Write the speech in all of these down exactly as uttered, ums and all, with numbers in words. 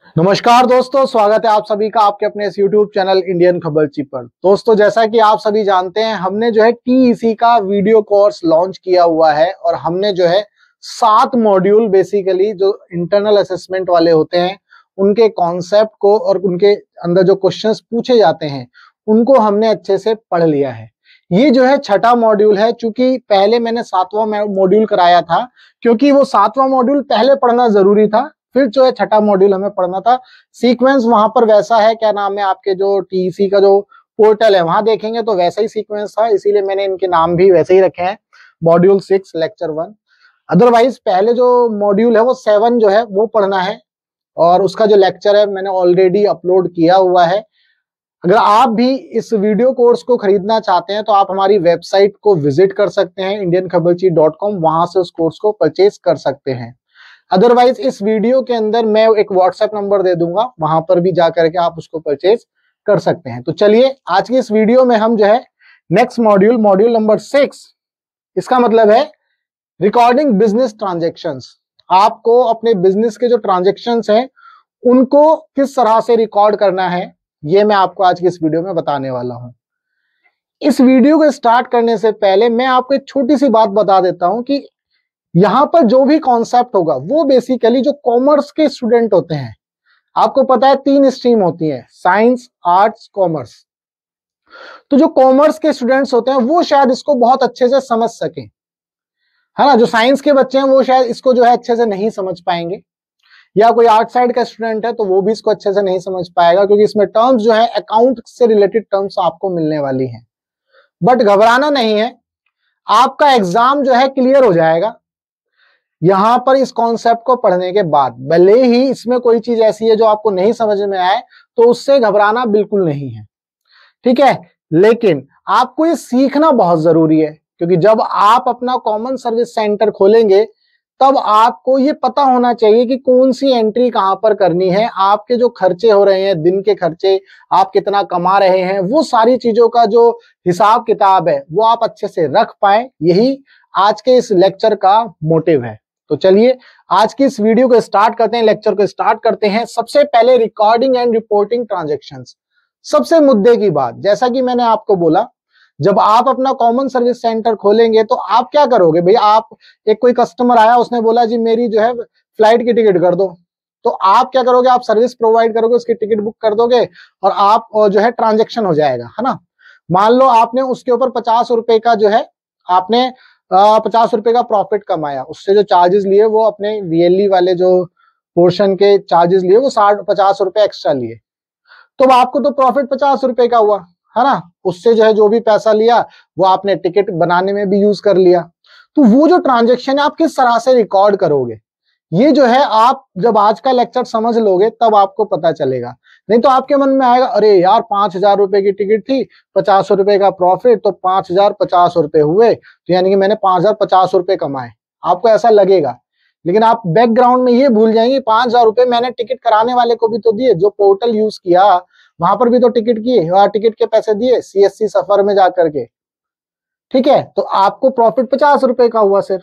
नमस्कार दोस्तों, स्वागत है आप सभी का आपके अपने इस यूट्यूब चैनल इंडियन खबरची पर। दोस्तों, जैसा कि आप सभी जानते हैं, हमने जो है टीईसी का वीडियो कोर्स लॉन्च किया हुआ है और हमने जो है सात मॉड्यूल बेसिकली जो इंटरनल असेसमेंट वाले होते हैं उनके कॉन्सेप्ट को और उनके अंदर जो क्वेश्चंस पूछे जाते हैं उनको हमने अच्छे से पढ़ लिया है। ये जो है छठा मॉड्यूल है। चूंकि पहले मैंने सातवां मॉड्यूल कराया था, क्योंकि वो सातवां मॉड्यूल पहले पढ़ना जरूरी था, फिर जो है छठा मॉड्यूल हमें पढ़ना था। सीक्वेंस वहां पर वैसा है, क्या नाम है, आपके जो टीईसी का जो पोर्टल है वहां देखेंगे तो वैसा ही सीक्वेंस था, इसीलिए मैंने इनके नाम भी वैसे ही रखे हैं, module six lecture one. Otherwise पहले जो मॉड्यूल है वो सेवन जो है वो पढ़ना है और उसका जो लेक्चर है मैंने ऑलरेडी अपलोड किया हुआ है। अगर आप भी इस वीडियो कोर्स को खरीदना चाहते हैं तो आप हमारी वेबसाइट को विजिट कर सकते हैं इंडियन खबरची डॉट कॉम, वहां से उस कोर्स को परचेज कर सकते हैं। अदरवाइज इस वीडियो के अंदर मैं एक व्हाट्सएप नंबर दे दूंगा, वहां पर भी जाकर के आप उसको परचेज कर सकते हैं। तो चलिए आज की इस वीडियो में हम जो है next module module number six, इसका मतलब है रिकॉर्डिंग बिजनेस ट्रांजेक्शंस। आपको अपने बिजनेस के जो ट्रांजेक्शंस हैं उनको किस तरह से रिकॉर्ड करना है, ये मैं आपको आज की इस वीडियो में बताने वाला हूं। इस वीडियो को स्टार्ट करने से पहले मैं आपको एक छोटी सी बात बता देता हूं कि यहां पर जो भी कॉन्सेप्ट होगा वो बेसिकली जो कॉमर्स के स्टूडेंट होते हैं, आपको पता है तीन स्ट्रीम होती है, साइंस, आर्ट्स, कॉमर्स। तो जो कॉमर्स के स्टूडेंट्स होते हैं वो शायद इसको बहुत अच्छे से समझ सकें, है ना। जो साइंस के बच्चे हैं वो शायद इसको जो है अच्छे से नहीं समझ पाएंगे, या कोई आर्ट साइड का स्टूडेंट है तो वो भी इसको अच्छे से नहीं समझ पाएगा, क्योंकि इसमें टर्म्स जो है अकाउंट से रिलेटेड टर्म्स आपको मिलने वाली हैं। बट घबराना नहीं है, आपका एग्जाम जो है क्लियर हो जाएगा यहां पर इस कॉन्सेप्ट को पढ़ने के बाद। भले ही इसमें कोई चीज ऐसी है जो आपको नहीं समझ में आए तो उससे घबराना बिल्कुल नहीं है, ठीक है। लेकिन आपको ये सीखना बहुत जरूरी है, क्योंकि जब आप अपना कॉमन सर्विस सेंटर खोलेंगे तब आपको ये पता होना चाहिए कि कौन सी एंट्री कहां पर करनी है, आपके जो खर्चे हो रहे हैं, दिन के खर्चे, आप कितना कमा रहे हैं, वो सारी चीजों का जो हिसाब किताब है वो आप अच्छे से रख पाए। यही आज के इस लेक्चर का मोटिव है। तो चलिए आज की इस वीडियो को स्टार्ट करते हैं, लेक्चर को स्टार्ट करते हैं। सबसे पहले रिकॉर्डिंग एंड रिपोर्टिंग ट्रांजैक्शंस। सबसे मुद्दे की बात, जैसा कि मैंने आपको बोला, जब आप अपना कॉमन सर्विस सेंटर खोलेंगे तो आप क्या करोगे भाई। आप एक कोई कस्टमर आया, उसने बोला जी मेरी जो है फ्लाइट की टिकट कर दो, तो आप क्या करोगे, आप सर्विस प्रोवाइड करोगे, उसकी टिकट बुक कर दोगे और आप जो है ट्रांजेक्शन हो जाएगा, है ना। मान लो आपने उसके ऊपर पचास रुपए का जो है आपने पचास रुपए का प्रॉफिट कमाया, उससे जो चार्जेस लिए वो अपने वीएलई वाले जो पोर्शन के चार्जेस लिए वो साठ पचास रुपए एक्स्ट्रा लिए, तो आपको तो प्रॉफिट पचास रुपए का हुआ, है ना। उससे जो है जो भी पैसा लिया वो आपने टिकट बनाने में भी यूज कर लिया। तो वो जो ट्रांजेक्शन है आप किस तरह से रिकॉर्ड करोगे, ये जो है आप जब आज का लेक्चर समझ लोगे तब आपको पता चलेगा। नहीं तो आपके मन में आएगा, अरे यार पांच हजार रुपए की टिकट थी, पचास रुपए का प्रॉफिट, तो पांच हजार पचास रुपए हुए, तो यानी कि मैंने पांच हजार पचास रुपए कमाए, आपको ऐसा लगेगा। लेकिन आप बैकग्राउंड में ये भूल जाएंगे पांच हजार रुपए मैंने टिकट कराने वाले को भी तो दिए, जो पोर्टल यूज किया वहां पर भी तो टिकट किए, वहां टिकट के पैसे दिए सीएससी सफर में जाकर के, ठीक है। तो आपको प्रॉफिट पचास रुपए का हुआ सिर्फ।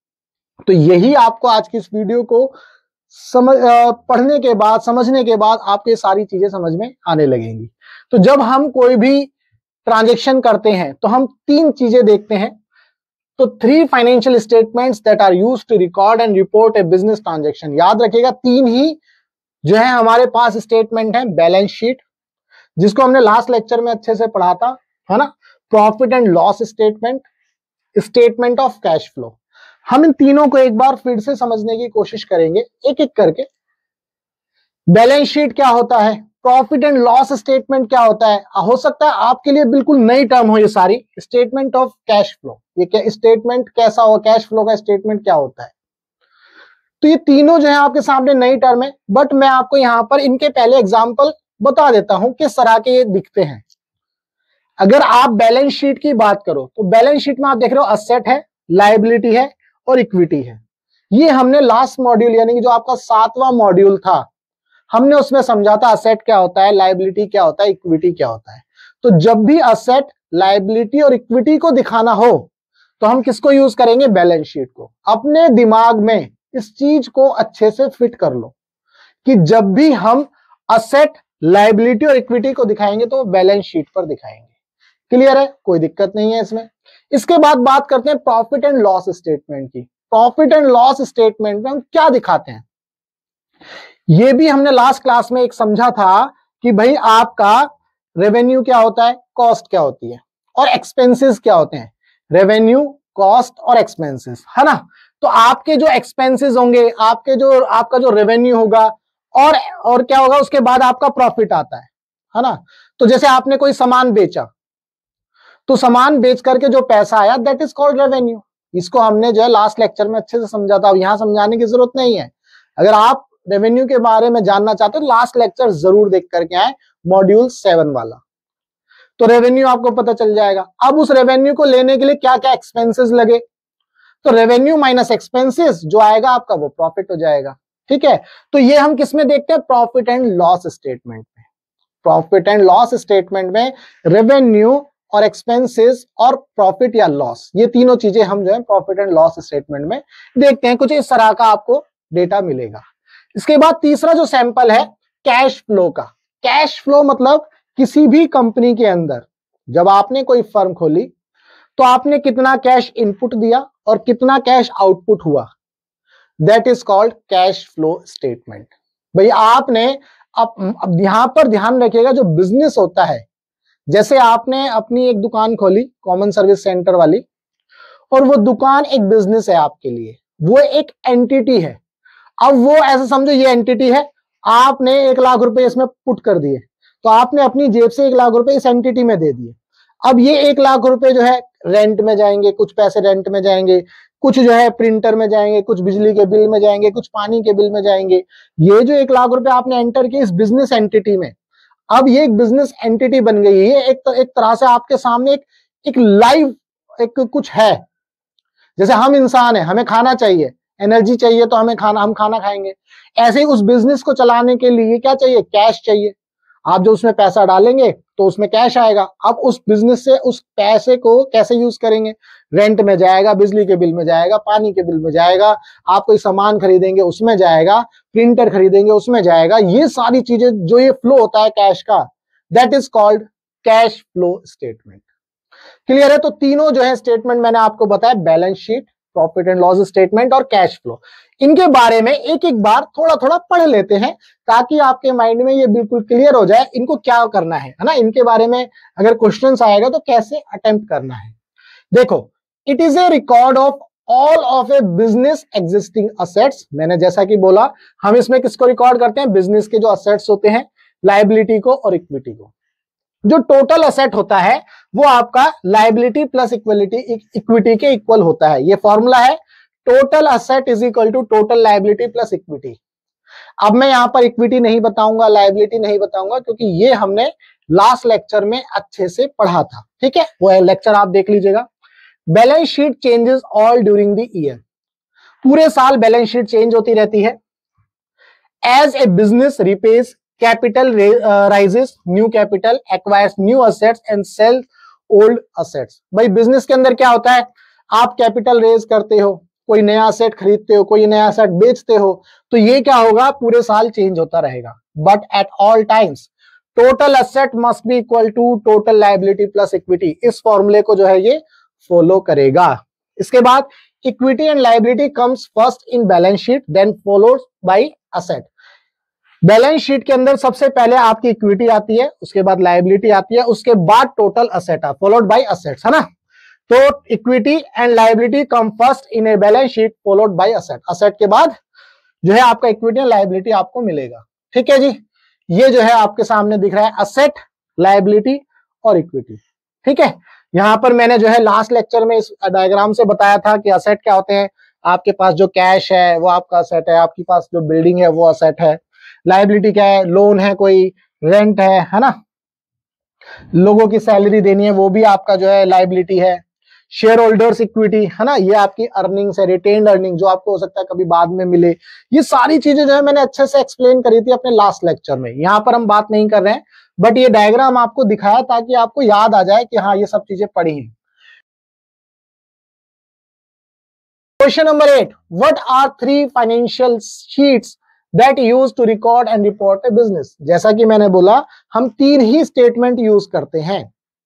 तो यही आपको आज की इस वीडियो को समझ पढ़ने के बाद, समझने के बाद आपको ये सारी चीजें समझ में आने लगेंगी। तो जब हम कोई भी ट्रांजैक्शन करते हैं तो हम तीन चीजें देखते हैं। तो three financial statements that are used to record and report a business transaction. याद रखिएगा तीन ही जो है हमारे पास स्टेटमेंट है। बैलेंस शीट, जिसको हमने लास्ट लेक्चर में अच्छे से पढ़ा था, है ना। Profit and loss statement, statement of cash flow. हम इन तीनों को एक बार फिर से समझने की कोशिश करेंगे एक एक करके। बैलेंस शीट क्या होता है, प्रॉफिट एंड लॉस स्टेटमेंट क्या होता है, हो सकता है आपके लिए बिल्कुल नई टर्म हो ये सारी। स्टेटमेंट ऑफ कैश फ्लो, ये क्या स्टेटमेंट कैसा हो, कैश फ्लो का स्टेटमेंट क्या होता है। तो ये तीनों जो है आपके सामने नई टर्म है, बट मैं आपको यहां पर इनके पहले एग्जाम्पल बता देता हूं किस तरह के ये दिखते हैं। अगर आप बैलेंस शीट की बात करो तो बैलेंस शीट में आप देख रहे हो असेट है, लायबिलिटी है और इक्विटी है। ये हमने लास्ट मॉड्यूल यानी कि जो आपका सातवां मॉड्यूल था, हमने उसमें समझा था असेट क्या होता है, लायबिलिटी क्या होता है, इक्विटी क्या होता है। तो जब भी असेट, लायबिलिटी और इक्विटी को दिखाना हो तो हम किसको यूज करेंगे, बैलेंस शीट को। अपने दिमाग में इस चीज को अच्छे से फिट कर लो। कि जब भी हम असेट, लायबिलिटी और इक्विटी को दिखाएंगे तो बैलेंस शीट पर दिखाएंगे। क्लियर है, कोई दिक्कत नहीं है इसमें। इसके बाद बात करते हैं प्रॉफिट एंड लॉस स्टेटमेंट की। प्रॉफिट एंड लॉस स्टेटमेंट में हम क्या दिखाते हैं, ये भी हमने लास्ट क्लास में एक समझा था कि भाई आपका रेवेन्यू क्या होता है, कॉस्ट क्या होती है, और एक्सपेंसेस क्या होते हैं, रेवेन्यू, कॉस्ट और एक्सपेंसेस, है ना। तो आपके जो एक्सपेंसेस होंगे, आपके जो आपका जो रेवेन्यू होगा और और क्या होगा, उसके बाद आपका प्रॉफिट आता है, है ना। तो जैसे आपने कोई सामान बेचा, तो सामान बेच करके जो पैसा आया दैट इज कॉल्ड रेवेन्यू। इसको हमने जो है लास्ट लेक्चर में अच्छे से समझा था, अब यहां समझाने की जरूरत नहीं है। अगर आप रेवेन्यू के बारे में जानना चाहते हो तो लास्ट लेक्चर जरूर देख करके आए, मॉड्यूल सेवन वाला, तो रेवेन्यू आपको पता चल जाएगा। अब उस रेवेन्यू को लेने के लिए क्या क्या एक्सपेंसेस लगे, तो रेवेन्यू माइनस एक्सपेंसेस जो आएगा आपका वो प्रॉफिट हो जाएगा। ठीक है, तो ये हम किस में देखते हैं, प्रॉफिट एंड लॉस स्टेटमेंट में। प्रॉफिट एंड लॉस स्टेटमेंट में रेवेन्यू और एक्सपेंसेस और प्रॉफिट या लॉस, ये तीनों चीजें हम जो है प्रॉफिट एंड लॉस स्टेटमेंट में देखते हैं। कुछ इस तरह का आपको डेटा मिलेगा। इसके बाद तीसरा जो सैंपल है कैश फ्लो का। कैश फ्लो मतलब किसी भी कंपनी के अंदर जब आपने कोई फर्म खोली तो आपने कितना कैश इनपुट दिया और कितना कैश आउटपुट हुआ, that is called cash flow statement. भाई आपने अब अब यहां पर ध्यान रखिएगा, जो बिजनेस होता है, जैसे आपने अपनी एक दुकान खोली कॉमन सर्विस सेंटर वाली, और वो दुकान एक बिजनेस है आपके लिए, वो एक एंटिटी है। अब वो ऐसे समझो ये एंटिटी है, आपने एक लाख रुपए इसमें पुट कर दिए, तो आपने अपनी जेब से एक लाख रुपए इस एंटिटी में दे दिए। अब ये एक लाख रुपए जो है रेंट में जाएंगे, कुछ पैसे रेंट में जाएंगे, कुछ जो है प्रिंटर में जाएंगे, कुछ बिजली के बिल में जाएंगे, कुछ पानी के बिल में जाएंगे। ये जो एक लाख रुपए आपने एंटर किए इस बिजनेस एंटिटी में, अब ये एक बिजनेस एंटिटी बन गई है। एक एक तरह से आपके सामने एक एक लाइव एक कुछ है। जैसे हम इंसान है, हमें खाना चाहिए, एनर्जी चाहिए, तो हमें खाना हम खाना खाएंगे। ऐसे ही उस बिजनेस को चलाने के लिए क्या चाहिए, कैश चाहिए। आप जो उसमें पैसा डालेंगे तो उसमें कैश आएगा। अब उस बिजनेस से उस पैसे को कैसे यूज करेंगे, रेंट में जाएगा, बिजली के बिल में जाएगा, पानी के बिल में जाएगा, आप कोई सामान खरीदेंगे उसमें जाएगा, प्रिंटर खरीदेंगे उसमें जाएगा। ये सारी चीजें जो ये फ्लो होता है कैश का, that is called cash flow statement. Clear है, तो तीनों जो है स्टेटमेंट मैंने आपको बताया, balance sheet, profit and loss statement और कैश फ्लो। इनके बारे में एक एक बार थोड़ा थोड़ा पढ़ लेते हैं ताकि आपके माइंड में ये बिल्कुल क्लियर हो जाए इनको क्या करना है, है ना। इनके बारे में अगर क्वेश्चंस आएगा तो कैसे अटेम्प्ट करना है। देखो, it is a record of all of a business existing assets. मैंने जैसा कि बोला, हम इसमें किसको रिकॉर्ड करते हैं, बिजनेस के जो असेट्स होते हैं, लायबिलिटी को और इक्विटी को। जो टोटल असेट होता है वो आपका लायबिलिटी प्लस इक्वलिटी इक्विटी के इक्वल होता है। ये फॉर्मूला है, total asset is equal to total liability plus equity. अब मैं यहां पर इक्विटी नहीं बताऊंगा, लायबिलिटी नहीं बताऊंगा, क्योंकि ये हमने लास्ट लेक्चर में अच्छे से पढ़ा था। ठीक है, वो लेक्चर आप देख लीजिएगा। Balance sheet changes all during the year. पूरे साल बैलेंस शीट चेंज होती रहती है। As a business repays capital uh, rises, new capital acquires new assets and sells old assets। भाई बिजनेस के अंदर क्या होता है, आप कैपिटल रेज करते हो, कोई नया असेट खरीदते हो, कोई नया असेट बेचते हो, तो ये क्या होगा, पूरे साल चेंज होता रहेगा। But at all times total asset must be equal to total liability plus equity. इस फॉर्मूले को जो है ये फॉलो करेगा। इसके बाद equity and liability comes first in balance sheet, then followed by asset. Balance sheet के अंदर सबसे पहले आपकी इक्विटी आती है, उसके बाद लायबिलिटी आती है, उसके बाद टोटल असेट है, फॉलोड बाय असेट्स, है ना। तो equity and liability come first in a balance sheet followed by asset. Asset के बाद जो है आपका इक्विटी एंड लायबिलिटी आपको मिलेगा। ठीक है जी, ये जो है आपके सामने दिख रहा है असेट, लायबिलिटी और इक्विटी। ठीक है, यहां पर मैंने जो है लास्ट लेक्चर में इस डायग्राम से बताया था कि असेट क्या होते हैं। आपके पास जो कैश है वो आपका असेट है, आपके पास जो बिल्डिंग है वो असेट है। लायबिलिटी क्या है, लोन है, कोई रेंट है, है ना, लोगों की सैलरी देनी है, वो भी आपका जो है लायबिलिटी है। शेयर होल्डर्स इक्विटी, है ना, ये आपकी अर्निंग्स है, रिटेन्ड अर्निंग जो आपको हो सकता है कभी बाद में मिले। ये सारी चीजें जो है मैंने अच्छे से एक्सप्लेन करी थी अपने लास्ट लेक्चर में, यहां पर हम बात नहीं कर रहे हैं, बट ये डायग्राम आपको दिखाया ताकि आपको याद आ जाए कि हाँ ये सब चीजें पढ़ी हैं। Question number eight, what are three financial sheets that use to record and report a business. जैसा कि मैंने बोला, हम तीन ही स्टेटमेंट यूज करते हैं,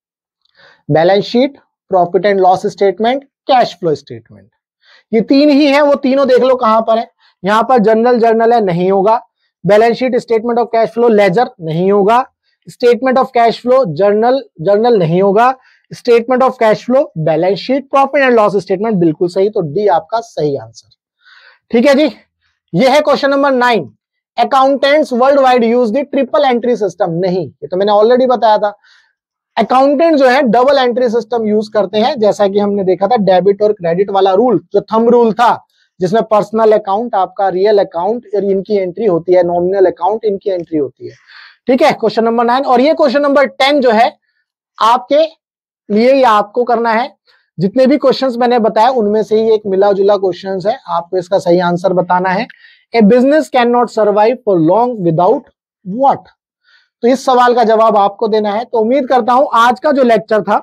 balance sheet, profit and loss statement, cash flow statement. ये तीन ही है, वो तीनों देख लो कहां पर है। यहां पर जर्नल जर्नल है, नहीं होगा। Balance sheet, statement of cash flow, ledger, नहीं होगा। Statement of cash flow, journal journal, नहीं होगा। Statement of cash flow, balance sheet, profit and loss statement, बिल्कुल सही। तो डी आपका सही आंसर। ठीक है जी, ये है question number nine. Accountants worldwide use the triple entry system. नहीं, ये तो मैंने ऑलरेडी बताया था। अकाउंटेंट जो है डबल एंट्री सिस्टम यूज करते हैं, जैसा कि हमने देखा था डेबिट और क्रेडिट वाला रूल, जो थंब रूल था, जिसमें पर्सनल अकाउंट, आपका रियल अकाउंट और इनकी एंट्री होती है, नॉमिनल अकाउंट इनकी एंट्री होती है। ठीक है, क्वेश्चन नंबर नाइन। और ये क्वेश्चन नंबर टेन जो है आपके लिए, ये आपको करना है। जितने भी क्वेश्चंस मैंने बताया उनमें से ही एक मिला जुला क्वेश्चंस है, आपको इसका सही आंसर बताना है। A business cannot survive for long without what. तो इस सवाल का जवाब आपको देना है। तो उम्मीद करता हूं आज का जो लेक्चर था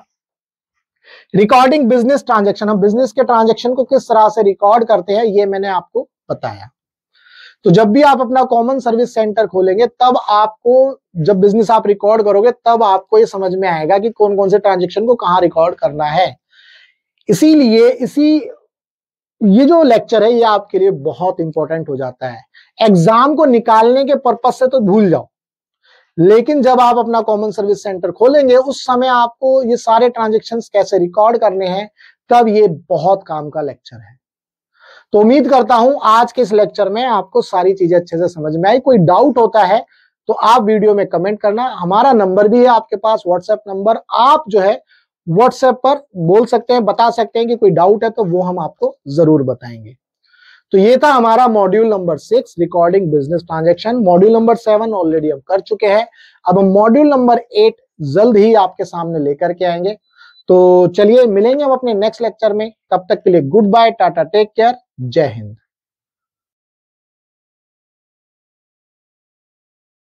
रिकॉर्डिंग बिजनेस ट्रांजैक्शन, हम बिजनेस के ट्रांजैक्शन को किस तरह से रिकॉर्ड करते हैं, ये मैंने आपको बताया। तो जब भी आप अपना कॉमन सर्विस सेंटर खोलेंगे, तब आपको, जब बिजनेस आप रिकॉर्ड करोगे, तब आपको ये समझ में आएगा कि कौन कौन से ट्रांजैक्शन को कहां रिकॉर्ड करना है। इसीलिए इसी ये जो लेक्चर है ये आपके लिए बहुत इंपॉर्टेंट हो जाता है। एग्जाम को निकालने के पर्पज से तो भूल जाओ, लेकिन जब आप अपना कॉमन सर्विस सेंटर खोलेंगे, उस समय आपको ये सारे ट्रांजैक्शंस कैसे रिकॉर्ड करने हैं, तब ये बहुत काम का लेक्चर है। तो उम्मीद करता हूं आज के इस लेक्चर में आपको सारी चीजें अच्छे से समझ में आई। कोई डाउट होता है तो आप वीडियो में कमेंट करना। हमारा नंबर भी है आपके पास, व्हाट्सएप नंबर, आप जो है व्हाट्सएप पर बोल सकते हैं, बता सकते हैं कि कोई डाउट है, तो वो हम आपको जरूर बताएंगे। तो ये था हमारा module number six, recording business transaction. Module number seven already हम कर चुके हैं। अब हम मॉड्यूल नंबर एट जल्द ही आपके सामने लेकर के आएंगे। तो चलिए मिलेंगे हम अपने नेक्स्ट लेक्चर में। तब तक के लिए goodbye, tata, take care, जय हिंद।